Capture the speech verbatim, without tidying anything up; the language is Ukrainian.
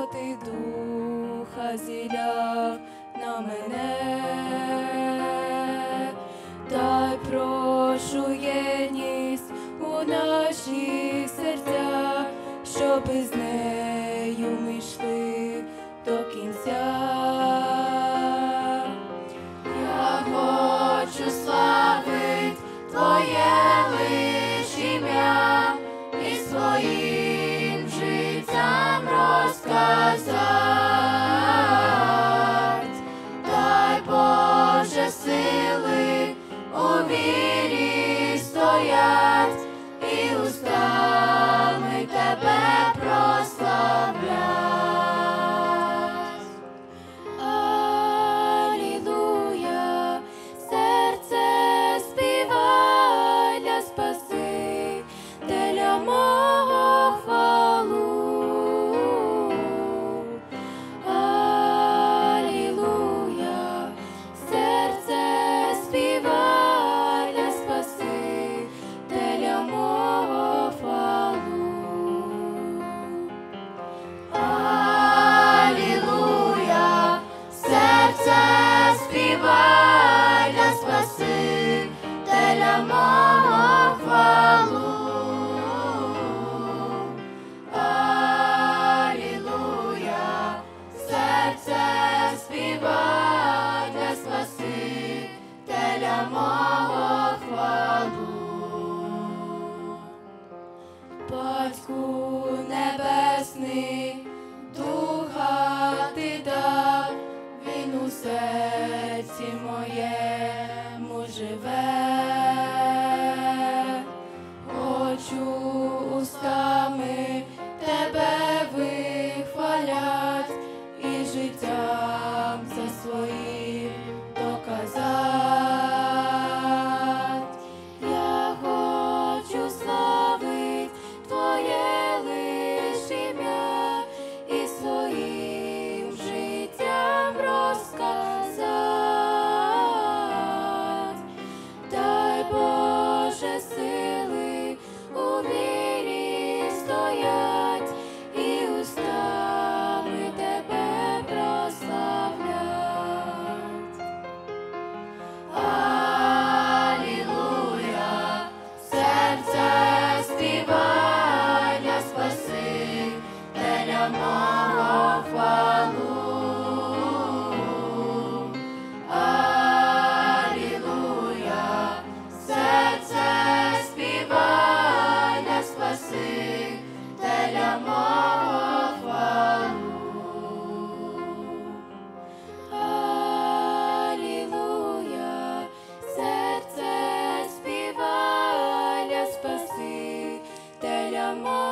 Святий Духа зіляв на мене, дай прошу єдність у наші серця, щоби з нею ми йшли до кінця. Я хочу славить Твоє лиш ім'я і своїм життям розказать. Дай Боже сили у вірі стоять і устами Тебе прославлять. Алілуя, серце співай для Спасителя мого хвалу. Алілуя, серце співай для Спасителя мого хвалу. Алілуя, серце співай для Спасителя мого хвалу. Алілуя, серце співай для Спасителя мого хвалу. Батьку небесний, Духа Ти дав, Він у серці моєму живе. Хочу устами Тебе вихвалять і життям це своїм доказать. Я хочу славить Твоє лиш ім'я і своїм життям розказать. Дай Боже сили у вірі стоять і устами Тебе прославлять. Алілуя, серце співай для Спасителя мого хвалу. Алілуя, серце співай для Спасителя мого хвалу. Алілуя, серце співай для Спасителя мого